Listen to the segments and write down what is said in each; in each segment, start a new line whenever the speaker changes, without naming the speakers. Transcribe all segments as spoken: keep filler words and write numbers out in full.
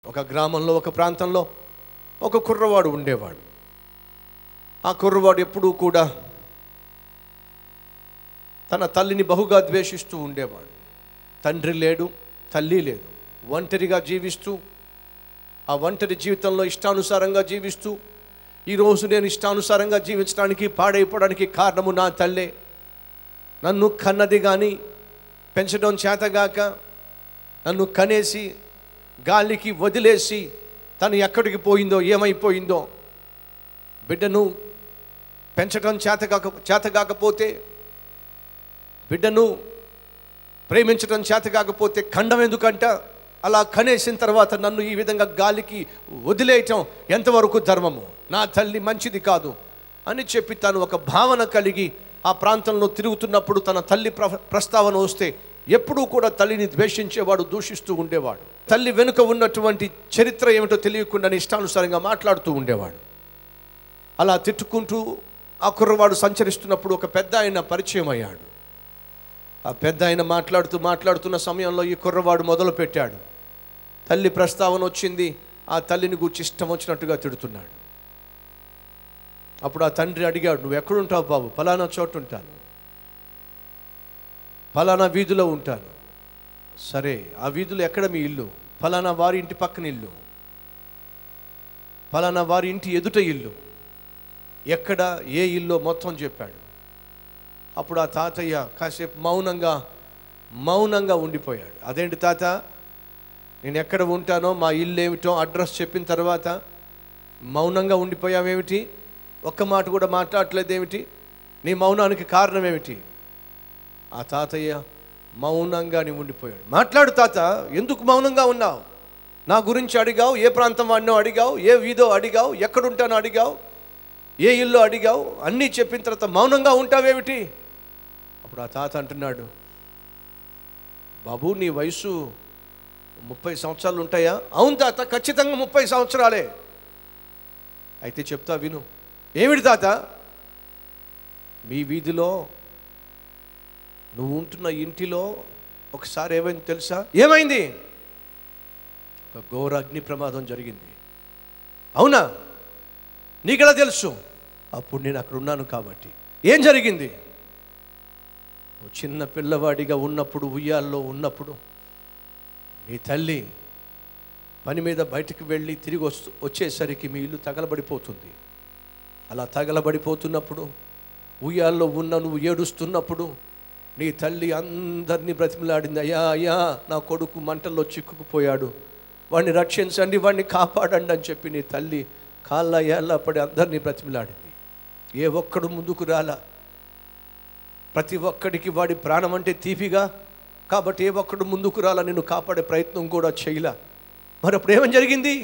ఒక గ్రామంలో ఒక ప్రాంతంలో ఒక కుర్రవాడు ఉండేవాడు. ఆ కుర్రవాడు ఎప్పుడూ కూడా తన తల్లిని బహుగా ద్వేషిస్తూ ఉండేవాడు. తండ్రి లేడు, తల్లి లేదు, ఒంటరిగా జీవిస్తూ ఆ ఒంటరి జీవితంలో ఇష్టానుసారంగా జీవిస్తూ ఈరోజు నేను ఇష్టానుసారంగా జీవించడానికి పాడైపోవడానికి కారణము నా తల్లే. నన్ను కన్నది కానీ పెంచడం చేతగాక నన్ను కనేసి గాలికి వదిలేసి తను ఎక్కడికి పోయిందో ఏమైపోయిందో, బిడ్డను పెంచడం చేతగాక చేతగాకపోతే బిడ్డను ప్రేమించడం చేతగాకపోతే ఖండం ఎందుకంట, అలా కనేసిన తర్వాత నన్ను ఈ విధంగా గాలికి వదిలేయటం ఎంతవరకు ధర్మము, నా తల్లి మంచిది కాదు అని చెప్పి తను ఒక భావన కలిగి ఆ ప్రాంతంలో తిరుగుతున్నప్పుడు తన తల్లి ప్ర ప్రస్తావన వస్తే ఎప్పుడూ కూడా తల్లిని ద్వేషించేవాడు, దూషిస్తూ ఉండేవాడు. తల్లి వెనుక ఉన్నటువంటి చరిత్ర ఏమిటో తెలియకుండా ఇష్టానుసారంగా మాట్లాడుతూ ఉండేవాడు. అలా తిట్టుకుంటూ ఆ కుర్రవాడు సంచరిస్తున్నప్పుడు ఒక పెద్ద ఆయన పరిచయం అయ్యాడు. ఆ పెద్ద ఆయన మాట్లాడుతూ మాట్లాడుతున్న సమయంలో ఈ కుర్రవాడు మొదలు పెట్టాడు. తల్లి ప్రస్తావన వచ్చింది, ఆ తల్లిని గూర్చి ఇష్టం వచ్చినట్టుగా తిడుతున్నాడు. అప్పుడు ఆ తండ్రి అడిగాడు, నువ్వు ఎక్కడుంటావు బాబు? ఫలానా చోటు ఉంటాను, ఫలానా వీధిలో ఉంటాను. సరే, ఆ వీధిలో ఎక్కడ మీ ఇల్లు? ఫలానా వారి ఇంటి పక్కన ఇల్లు, ఫలానా వారి ఇంటి ఎదుట ఇల్లు, ఎక్కడ ఏ ఇల్లు మొత్తం చెప్పాడు. అప్పుడు ఆ తాతయ్య కాసేపు మౌనంగా మౌనంగా ఉండిపోయాడు. అదేంటి తాత, నేను ఎక్కడ ఉంటానో మా ఇల్లు ఏమిటో అడ్రస్ చెప్పిన తర్వాత మౌనంగా ఉండిపోయావేమిటి? ఒక్క మాట కూడా మాట్లాడలేదేమిటి? నీ మౌనానికి కారణం ఏమిటి? ఆ తాతయ్య మౌనంగానే ఉండిపోయాడు. మాట్లాడు తాత, ఎందుకు మౌనంగా ఉన్నావు? నా గురించి అడిగావు, ఏ ప్రాంతం వాడినో అడిగావు, ఏ వీధో అడిగావు, ఎక్కడుంటానో అడిగావు, ఏ ఇల్లు అడిగావు, అన్నీ చెప్పిన తర్వాత మౌనంగా ఉంటావేమిటి? అప్పుడు ఆ తాత అంటున్నాడు, బాబు నీ వయసు ముప్పై సంవత్సరాలు ఉంటాయా? అవును తాత, ఖచ్చితంగా ముప్పై సంవత్సరాలే. అయితే చెప్తా విను. ఏమిటి తాత? మీ వీధిలో నువ్వు ఉంటున్న ఇంటిలో ఒకసారి ఏమైంది తెలుసా? ఏమైంది? ఒక ఘోర అగ్ని ప్రమాదం జరిగింది. అవునా? నీకెలా తెలుసు? అప్పుడు నేను అక్కడ ఉన్నాను కాబట్టి. ఏం జరిగింది? నువ్వు చిన్న పిల్లవాడిగా ఉన్నప్పుడు, ఉయ్యాల్లో ఉన్నప్పుడు నీ తల్లి పని మీద బయటకు వెళ్ళి తిరిగి వస్తూ వచ్చేసరికి మీ ఇల్లు తగలబడిపోతుంది. అలా తగలబడిపోతున్నప్పుడు ఉయ్యాల్లో ఉన్న నువ్వు ఏడుస్తున్నప్పుడు నీ తల్లి అందరినీ బ్రతిమలాడింది. అయ్యా అయ్యా, నా కొడుకు మంటల్లో చిక్కుకుపోయాడు, వాడిని రక్షించండి, వాడిని కాపాడండి అని చెప్పి నీ తల్లి కాళ్ళ ఏళ్ళ పడి అందరినీ బ్రతిమలాడింది. ఏ ఒక్కడు ముందుకు రాలా. ప్రతి ఒక్కడికి వాడి ప్రాణం అంటే తీపిగా కాబట్టి ఏ ఒక్కడు ముందుకు రాలా, నిన్ను కాపాడే ప్రయత్నం కూడా చేయలా. మరి అప్పుడు ఏమని జరిగింది?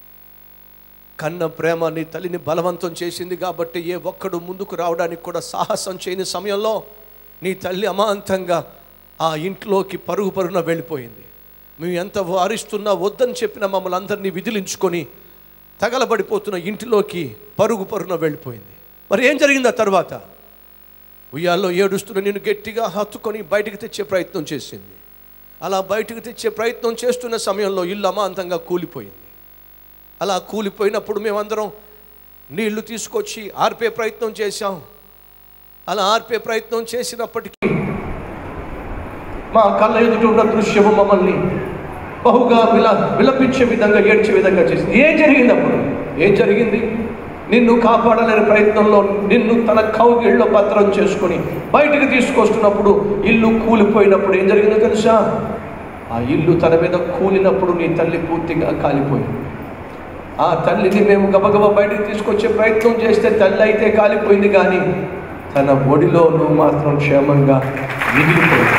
కన్న ప్రేమ నీ తల్లిని బలవంతం చేసింది కాబట్టి ఏ ఒక్కడు ముందుకు రావడానికి కూడా సాహసం చేయని సమయంలో నీ తల్లి అమాంతంగా ఆ ఇంట్లోకి పరుగు పరుగున వెళ్ళిపోయింది. మేము ఎంత వారిస్తున్నా వద్దని చెప్పిన మమ్మల్ని అందరినీ విదిలించుకొని తగలబడిపోతున్న ఇంటిలోకి పరుగు పరుగున వెళ్ళిపోయింది. మరి ఏం జరిగింది ఆ తర్వాత? ఉయ్యాల్లో ఏడుస్తున్న నేను గట్టిగా హత్తుకొని బయటకు తెచ్చే ప్రయత్నం చేసింది. అలా బయటకు తెచ్చే ప్రయత్నం చేస్తున్న సమయంలో ఇల్లు అమాంతంగా కూలిపోయింది. అలా కూలిపోయినప్పుడు మేమందరం నీళ్లు తీసుకొచ్చి ఆర్పే ప్రయత్నం చేశాం. అలా ఆర్పే ప్రయత్నం చేసినప్పటికీ మా కళ్ళ ఎదుట ఉన్న దృశ్యము మమ్మల్ని బహుగా విల విలపించే విధంగా, ఏడ్చే విధంగా చేసింది. ఏం జరిగింది అప్పుడు? ఏం జరిగింది? నిన్ను కాపాడలేని ప్రయత్నంలో నిన్ను తన కౌగిళ్ళలో భద్రం చేసుకొని బయటకు తీసుకొస్తున్నప్పుడు ఇల్లు కూలిపోయినప్పుడు ఏం జరిగిందో తెలుసా? ఆ ఇల్లు తన మీద కూలినప్పుడు నీ తల్లి పూర్తిగా కాలిపోయింది. ఆ తల్లిని మేము గబగబ బయటకు తీసుకొచ్చే ప్రయత్నం చేస్తే తల్లి అయితే కాలిపోయింది, కానీ తన ఒడిలో నువ్వు మాత్రం క్షేమంగా మిగిలిపోయింది.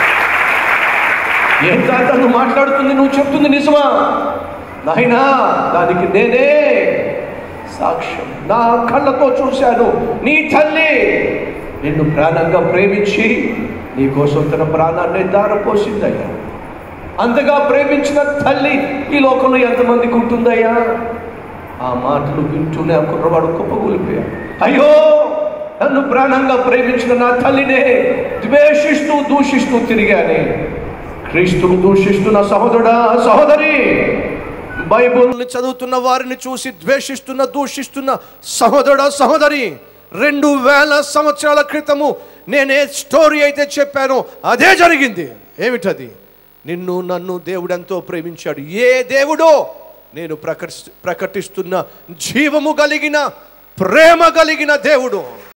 ఏం తాత నువ్వు మాట్లాడుతుంది, నువ్వు చెప్తుంది నిజమా? నాయనా, దానికి నేనే సాక్ష్యం. నా కళ్ళతో చూశాను. నీ తల్లి నిన్ను ప్రాణంగా ప్రేమించి నీ కోసం తన ప్రాణాన్ని దారపోసిందయ్యా. అంతగా ప్రేమించిన తల్లి ఈ లోకంలో ఎంతమందికి ఉంటుందయ్యా? ఆ మాటలు వింటూనే ఆ కుర్రవాడు కుప్పకూలిపోయాడు. అయ్యో, నన్ను ప్రాణంగా ప్రేమించిన నా తల్లినే ద్వేషిస్తూ దూషిస్తూ తిరిగానే. క్రీస్తును దూషిస్తున్న సహోదరుడా, సహోదరి, బైబిల్ని చదువుతున్న వారిని చూసి ద్వేషిస్తున్న దూషిస్తున్న సహోదరుడు సహోదరి, రెండు వేల సంవత్సరాల క్రితము నేనే స్టోరీ అయితే చెప్పానో అదే జరిగింది. ఏమిటది? నిన్ను నన్ను దేవుడు ఎంతో ప్రేమించాడు. ఏ దేవుడో? నేను ప్రకటి ప్రకటిస్తున్న జీవము కలిగిన ప్రేమ కలిగిన దేవుడు.